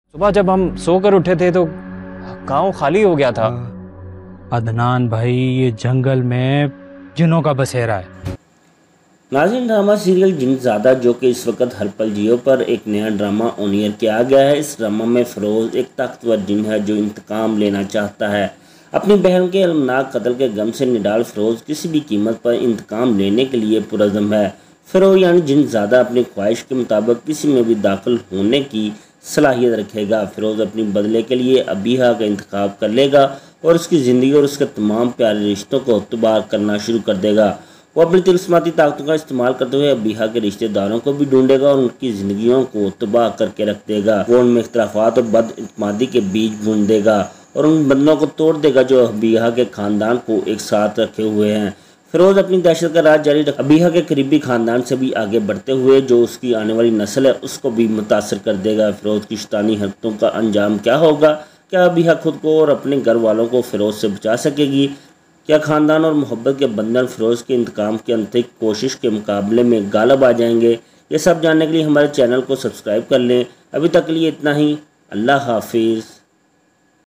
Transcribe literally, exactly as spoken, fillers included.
صبح جب ہم سو کر اٹھے تھے تو گاؤں خالی ہو گیا تھا۔ عدنان بھائی، یہ جنگل میں جنوں کا بسیرا ہے۔ ناظرین، ڈرامہ سیریل جن زادہ جو کہ اس وقت ہر پل جیو پر ایک نیا ڈرامہ آن ایئر کیا گیا ہے۔ اس ڈرامہ میں فیروز ایک طاقتور جن ہے جو انتقام لینا چاہتا ہے۔ اپنی بہن کے المناک قتل کے غم سے نڈال فیروز کسی بھی قیمت پر انتقام لینے کے لیے پرعزم ہے۔ فیروز یعنی جن زادہ اپنی خواہش کے مطابق کسی میں بھی داخل ہونے کی صلاحیت رکھے گا۔ فیروز اپنی بدلے کے لیے ابیہا کا انتخاب کر لے گا اور اس کی زندگی اور اس کے تمام پیارے رشتوں کو تباہ کرنا شروع کر دے گا۔ وہ اپنی طلسماتی طاقتوں کا استعمال کرتے ہوئے ابیہا کے رشتہ داروں کو بھی ڈھونڈے گا اور ان کی زندگیوں کو تباہ کر کے رکھ دے گا۔ وہ ان میں اختلافات اور بد اعتمادی کے بیج بون دے گا اور ان بندوں کو توڑ دے گا جو ابیہا کے خاندان کو ایک ساتھ رکھے ہوئے ہیں۔ فیروز اپنی دہشت کا راز جاری رکھ ابیہا کے قریبی خاندان سے بھی آگے بڑھتے ہوئے جو اس کی آنے والی نسل ہے اس کو بھی متاثر کر دے گا۔ فیروز کی شیطانی حرکتوں کا انجام کیا ہوگا؟ کیا ابیہا خود کو اور اپنے گھر والوں کو فیروز سے بچا سکے گی؟ کیا خاندان اور محبت کے بندھن فیروز کے انتقام کی انتھک کوشش کے مقابلے میں غالب آ جائیں گے؟ یہ سب جاننے کے لیے ہمارے چینل کو سبسکرائب کر لیں۔ ابھی تک کے لیے اتنا ہی۔ اللہ حافظ۔